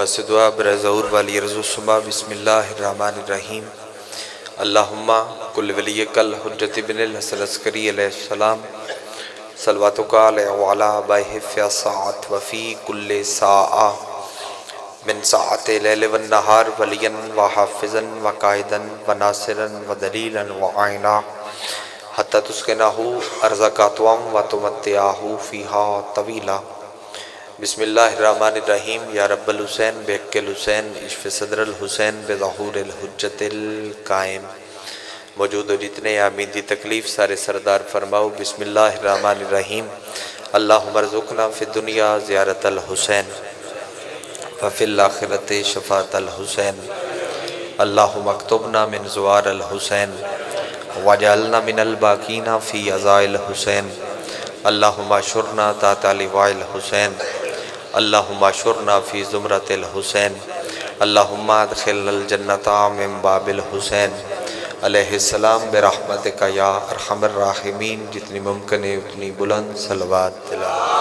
واسطے دعا برائے ظہور والی رضو صبح بسم اللہ الرحمن الرحیم اللہم کل ولیک الحجت بن الحسن عسکری علیہ السلام صلواتک علیہ وعلا آبائہ فی ساعت وفی کل ساعہ من ساعت لیل والنہار ولیا وحافظا وقائدا وناصرا ودلیلا وعینا حتی تسکنہو ارزقاتواں وتمتعہو فیہا طویلا بسم اللہ الرحمن الرحیم یا رب الحسین بحق الحسین اشف صدر الحسین بظہور الحجت القائم موجود و جتنے آمین دی تکلیف سارے سردار فرماؤ بسم اللہ الرحمن الرحیم اللہم ارزقنا فی الدنیا زیارت الحسین وفی الاخرت شفاعت الحسین اللہم اکتبنا من زوار الحسین وجعلنا من الباقین فی عزاء الحسین اللہم اشرنا تحت لواء الحسین اللہم اشرنا فی زمرت الحسین اللہم ادخلنا الجنت من باب الحسین علیہ السلام برحمتک یا ارحم الراحمین جتنی ممکن ہے اتنی بلند صلوات تلاوت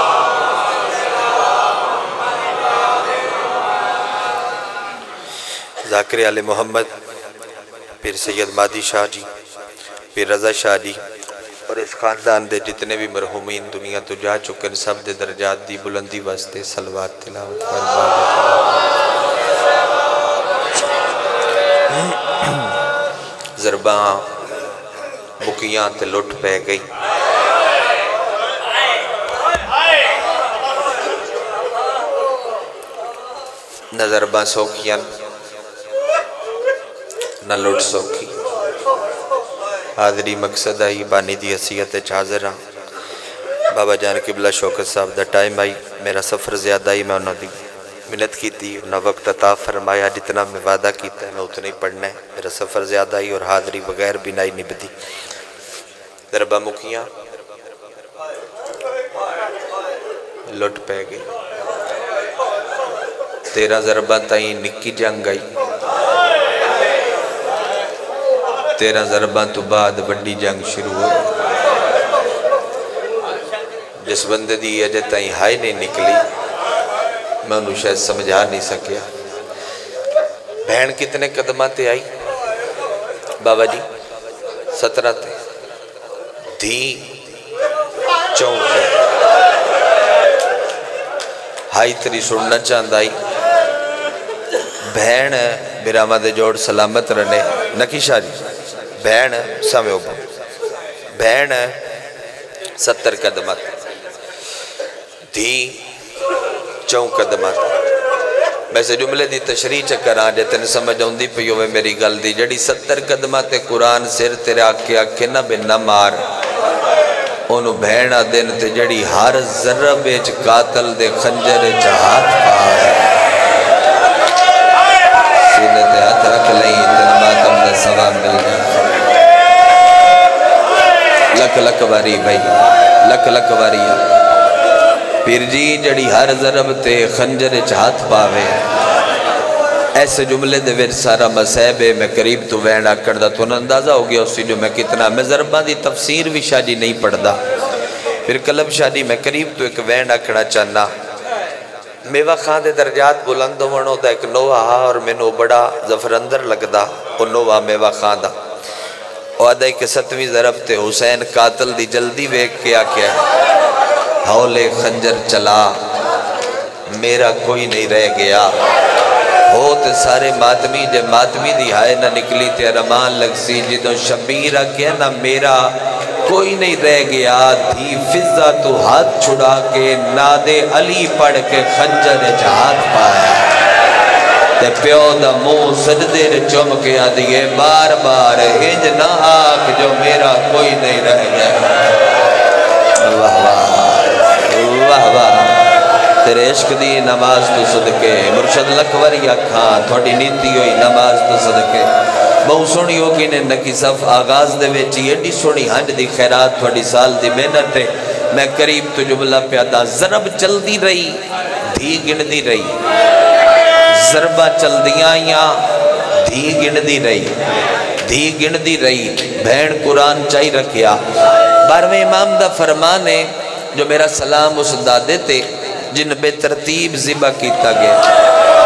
ذاکر آل محمد پیر سید مادی شاہ جی پیر رضا شاہ جی اور اس خاندان دے جتنے بھی مرحومین دنیا تو جا چکن سب دے درجات دی بلندی واسطے صلوات تلاوت فرما ضرباں مکیاں تے لٹ پہ گئی نہ ضرباں سوکھیاں نہ لٹ سوکھی حاضری مقصد آئی بانی دی حسیت حاضر ہاں بابا جان قبلہ شوکت صاحب دا ٹائم آئی میرا سفر زیادہ ہی میں انہوں دی منت کی تھی انہوں وقت عطا فرمایا جتنا میں وعدہ کیتا ہے میں اتنا ہی پڑھنا ہے میرا سفر زیادہ ہی اور حاضری بغیر بھی نہیں نبدی ضربہ مکیاں لٹ پہ گئی 13 ضربہ تائیں نکی جنگ آئی 13 ضرباں تو بعد بڑی جنگ شروع ہوئی جس بندے دی اجے تائیں ہائی نہیں نکلی میں انہوں شاید سمجھا نہیں سکیا بہن کتنے قدماتے آئی بابا جی 17 تے دھی چونکہ ہائی تری سننا چاند آئی بہن میرا مدے جوڑ سلامت رہنے نکیشہ جی بہن سامے اوپر بہن 70 قدمات دھی 4 قدمات میں سے جملے دی تشریح چکر آن جاتے نے سمجھ ہوں دی پیو میں میری گل دی جڑی 70 قدمات قرآن سر تیرے آکے آکے نہ بے نہ مار انہوں بہنہ دن تے جڑی ہر ذرہ بیچ قاتل دے خنجر جہات پار سینہ تے ہاتھ رکھ لئی اتنا ماتم دا ثواب مل گیا لک لک واری بھائی لک لک واری پیر جی جڑی ہر ضرب تے خنجر چہات پاوے ایسے جملے دے ویر سارا مسیب ہے میں قریب تو وینڈا کردہ تو اندازہ ہو گیا اسی جو میں کتنا میں ضربہ دی تفسیر بھی شاہدی نہیں پڑھدا پھر کلب شاہدی میں قریب تو ایک وینڈا کڑا چاہنا میوہ خان دے درجات بلند ونو دا ایک نوہ اور میں نو بڑا ظفر اندر لگ دا وہ نوہ میوہ خان دا وعدہ کہ 7ویں ضرب تے حسین قاتل دی جلدی ویک کیا کیا حولے خنجر چلا میرا کوئی نہیں رہ گیا ہوتے سارے ماتمی جے ماتمی دی ہائے نہ نکلی تے رمان لگ سی جدو شبیرہ کیا نہ میرا کوئی نہیں رہ گیا دھی فضہ تو ہاتھ چھڑا کے ناد علی پڑھ کے خنجر جہات پایا تے پیو دا منہ سجدے نے چم کے آدھئے بار بار ہنج نہ آکھ جو میرا کوئی نہیں رہ گیا واہ واہ واہ واہ تیرے عشق دی نماز تو صدقے مرشد لکوری اکھاں تھوڑی نیتی ہوئی نماز تو صدقے بہو سونی ہو کہ نکی صف آغاز دے ویچی ایڈی سونی ہنج دی خیرات تھوڑی سال دی محنت ہے میں قریب تو جملہ پیادا ضرب چل دی رہی دھی گن دی رہی ضربہ چل دیاں آئیاں دھی گن دی رہی بہن قرآن چاہی رکھیا 12ویں امام دا فرمان ہے جو میرا سلام اس دادے تے جن بے ترتیب ذبح کیتا گیا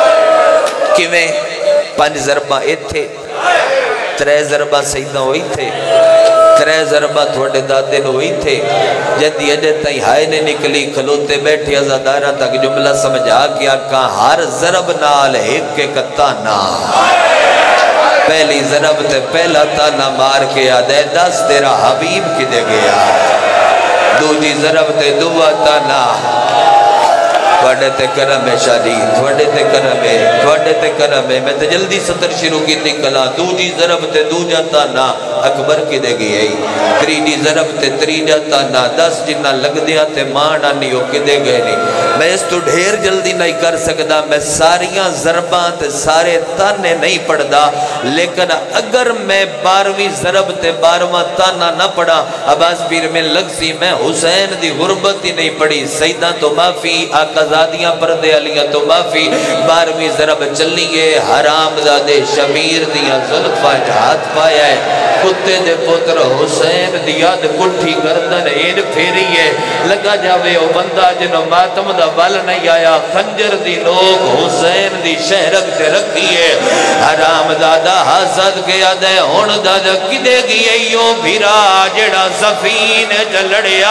کیویں 5 ضربہ ایتھے 3 ضربہ سیدہ ہوئی تھے 3 ضربہ تھوڑے دادے نو ہوئی تھے جدی اجے تائیں ہائے نے نکلی کھلوتے بیٹھے ازادارہ تک جملہ سمجھا کیا کہا ہر ضرب نال ایک کے کتانا پہلی ضرب تے پہلا تانا مار کے آدھے 10 تیرا حبیب کدے گیا دوجی ضرب تے دعا تانا تھوڑے تے کرم ہے شادی تھوڑے تے کرم ہے تھوڑے تے کرم ہے میں تے جلدی سطر شروع کی نکلا دوجی ضرب تے دوجا تانا اکبر کی دے گئی تریجی ضرب تے تریجا تانا 10 جنہ لگ دیا تے مانا نہیں ہو کی دے گئے نہیں میں اس تو ڈھیر جلدی نہیں کر سکتا میں ساریاں ضرباں تے سارے تانے نہیں پڑھ دا لیکن اگر میں 12ویں ضرب تے 12واں تانا نہ پڑھا عباس پیر میں لگ سی میں حسین دی غربت ہی نہیں پڑھی سیدہ تو معافی آقا زادیاں پردے علیہ تو معافی 12ویں ضرب چلیے حرام زادے شمیر دیا ظلفہ ہاتھ پایا ہے کتے دے پتر حسین دیاد کٹھی گردن این پھیری ہے لگا جاوے او بندہ جنو ماتم دا بل نہیں آیا خنجر دی لوگ حسین دی شہرک تے رکھی ہے حرام دادا حسد گیا دے ہون دادا کدے گئے یوں بھیرا جڑا سفین جلڑیا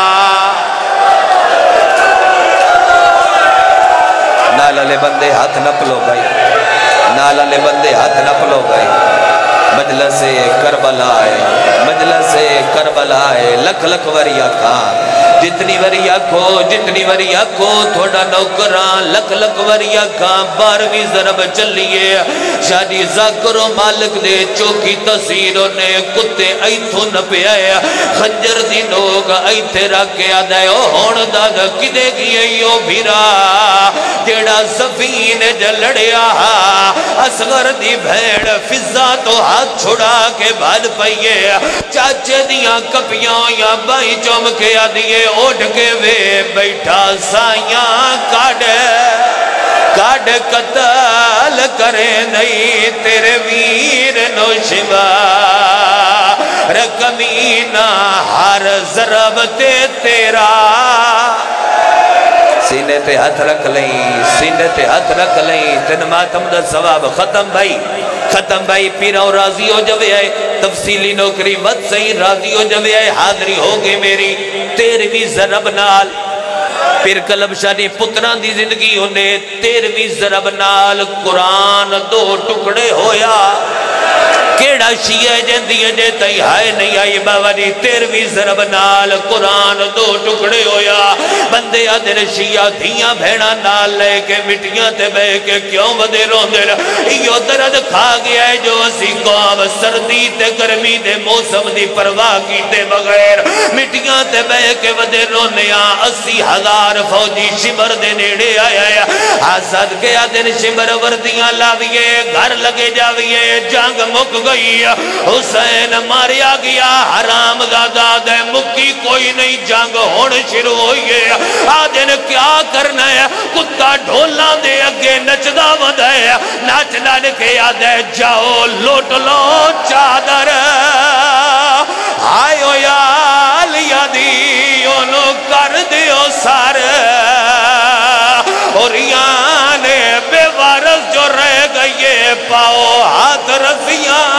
نالا لے بندے ہاتھ نہ پلو گئی نالا لے بندے ہاتھ نہ پلو گئی مجلس کربلا ہے مجلس کربلا ہے لکھ لکھ وریا کھان جتنی وریا کھو تھوڑا نوکران لکھ لکھ وریا کھان 12ویں ضرب چلیے شادی ذاکر و مالک دے چوکی تصیروں نے کتے ایتھو نہ پہ آیا خنجر دی نوک ایتھے رکھے آدھائے ہون دادا کدے گئے یوں بھیرا جیڑا زفین جلڑیا اصغر دی بھیڑ فضا تو ہاتھ چھڑا کے بھال پئیے چاچے دیاں کپیاں یا بائی چوم کے آدھیے اٹھ کے وے بیٹھا سائیاں کاڑ قتل کرے نہیں تیرے ویر نوشبہ رکمینہ ہر ضرب تے تیرا سینے تے ہاتھ رکھ لیں سینے تے ہاتھ رکھ لیں تن ماتم دا ثواب ختم بھائی پیرا راضی ہو جوے آئے تفصیلی نوکری مت صحیح راضی ہو جوے آئے حاضری ہوگی میری 13ویں ضرب نال پھر کلب شانی پتران دی زندگی انہیں 13ویں ضرب نال قرآن 2 ٹکڑے ہویا کیڑا شیعہ جندی اجے تائی ہائے نہیں آئی باوری 13ویں ضرب نال قرآن 2 ٹکڑے ہویا بندے آدھر شیعہ دھیاں بھیڑا نال لے کے مٹیاں تے بے کے کیوں ودے روندر ایو درد کھا گیا ہے جو اسی قوم سردی تے گرمی دے موسم دی پرواہ کی تے بغیر مٹیاں تے بے کے ودے رونیاں 80,000 فوجی شمر دے نیڑے آیا ہے حسد کے آدھر شمر وردیاں لاویے گھر لگے جاویے جنگ مک گئی حسین ماریا گیا حرام زادہ دے مکی کوئی نہیں جنگ ہون شروع ہوئی ہے آدھے نے کیا کرنا ہے کتا ڈھولا دے اگے نچدا ودہ ہے ناچنا لکھے آدھے جاؤ لوٹ لو چادر آئیو یا لیا دیونو کر دیو سار اور یانے بے وارث جو رہ گئے پاؤ ہاتھ رسیاں